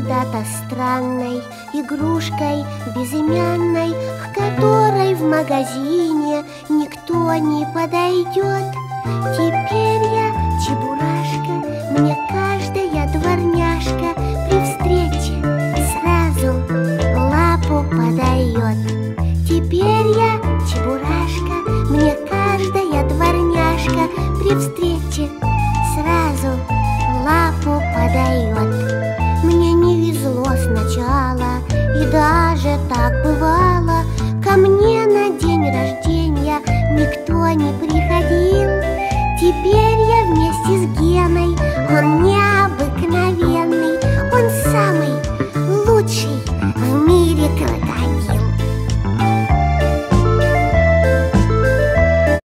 когда-то странной игрушкой безымянной, к которой в магазине никто не подойдет. Теперь я чебурашка, мне каждая дворняжка при встрече сразу лапу подает. Теперь я чебурашка, мне каждая дворняжка при встрече сразу лапу подает. Мне не везло сначала, и даже так бывало. Ко мне на день рождения никто не приходил. Теперь я вместе с Геной, он мне